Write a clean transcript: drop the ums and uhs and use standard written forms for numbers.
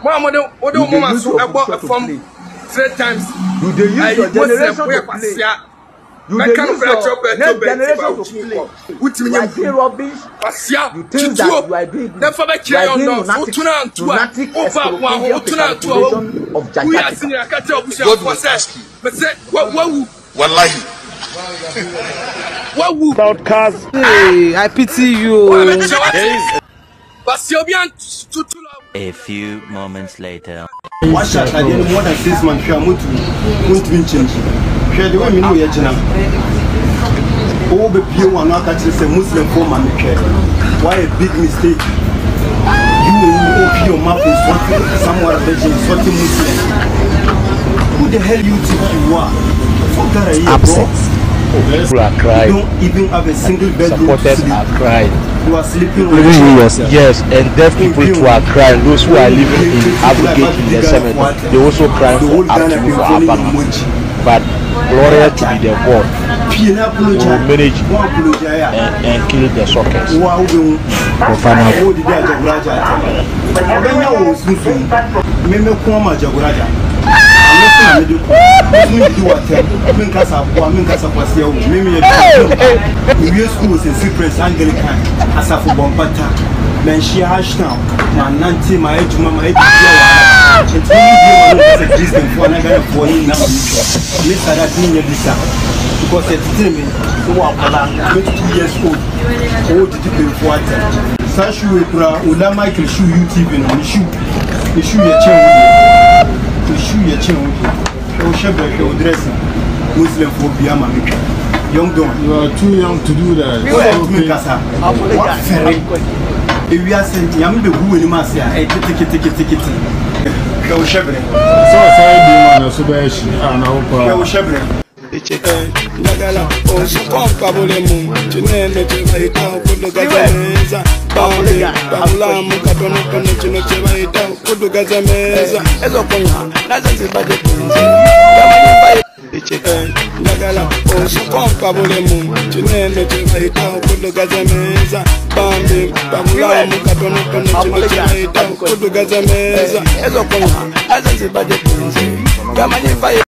what do mama so about from 3 times. You dey use your generation to play. You dey use your next generation to play. You are doing rubbish. You think that you are doing good. You are doing lunatic expropriation of Jakarta. God will ask you. Wallahi. Outcast. Hey, I pity you. A few moments later. One shot at the end of more than 6 months, I won't be changed. The way we know you're changing. Oh, the pure one, not actually say Muslim form and why a big mistake? You open your mouth and sort somewhere virgin, sorting Muslim. Who the hell you think you are? Fuck that, bro. People are crying. You don't even have a single bedroom. Supporters are crying. You are sleeping on yes, and deaf people too are crying. Those who are living in Abrogate in the cemetery, they also cry for afternoon for Abang. But Gloria to be the God who will manage and kill the sockets. because it's timid, who are 22 years old, old to keep in water. Sashu Ula Michael shoe YouTube and the shoe your chain with the shoe your chain with you. Oh, Shepherd, your dressing Muslim phobia, young don. You are too young to do that. If we are sent, I'm the who in Marcia, a ticket. Go Shepherd. So I do Subashi and I'll Shepherd. Nagala, oh, so comfortable, Chinene, Chivita, Kudugazameza, Pamela, Mukatono, Chivita, Kudugazameza, Ezopona, Nazan Budget. Nagala, oh, so comfortable, Chinene, Chivita, Kudugazameza, Pamela, Mukatono, Chivita, Kudugazameza, Ezopona, Nazan Budget.